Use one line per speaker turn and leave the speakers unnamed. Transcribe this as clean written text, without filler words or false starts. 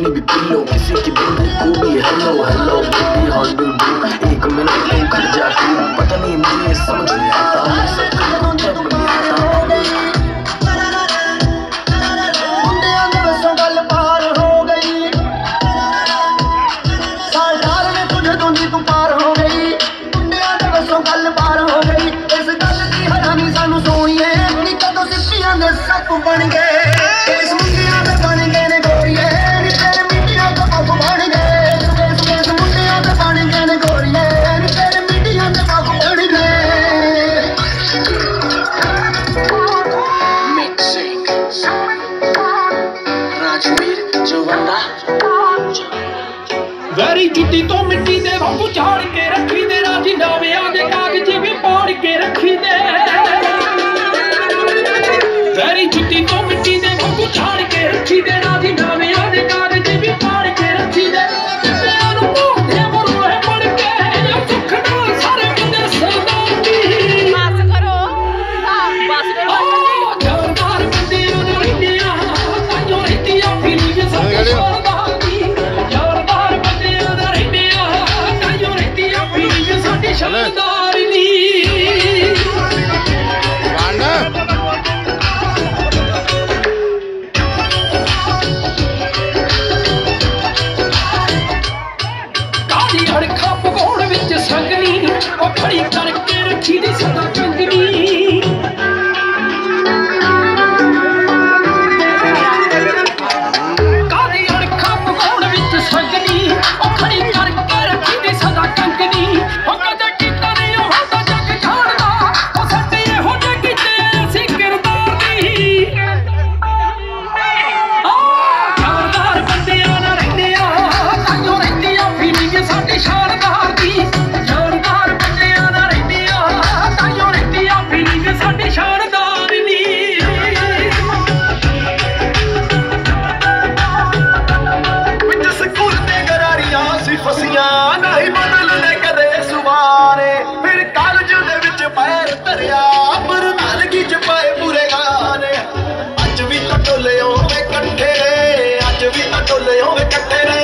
भी पिल्लो, किसी की बंदूक खूबी। हेलो हेलो बेबी हॉन्डल बू, एक मिनट तू खड़ जा तू, पता नहीं मुझे समझ नहीं आता मैं सब करूं जब नहीं आता। मुंडियां दे बसों गल पार हो गई, सालदार ने तुझे दूंगी तू पार हो गई। मुंडियां दे बसों गल पार हो गई, इस गल दी हैरानी सानू सोईए नी कदों सिप्पियां दे सप बन गए। इस मुंडियां दे बन गए ने गोरीए नी तेरे मिट्टियां दे पग बन गए। इस मुंडियां दे बन गए ने गोरीए नी तेरे मिट्टियां दे पग बन गए।
वैरी जुट्टी तो मिट्टी दे वांगू झाड़ के रखी दे, राजी नावियां दे कागज भी पाड़ के रखी दे। वैरी जुट्टी तो मिट्टी दे वांगू झाड़ के रखी दे, राजी नावियां दे कागज भी पाड़ के रखी दे। खड़ी करके रखी दी सदा कंगनी, काली अड़खा पकाउण विच संगनी, ओ खड़ी करके रखी दी सदा कंगनी। ओ कदे कीता नहीं होंदा जग जाणदा, ओ साडे इहो जे कीते असीं किरदार दी। शानदार बंदियां नाल रहिंदे आ, ताइयों रहिंदी आ फीलिंग साडी शानदार दी। फसियां नहीं बदलने कदे सुवारे, फिर कागज दे विच पैर धरिया पर नालगी च पाए पूरे गाने। अज भी तो टोले होवे कट्ठे, अज भी तो टोले होवे कट्ठे ने।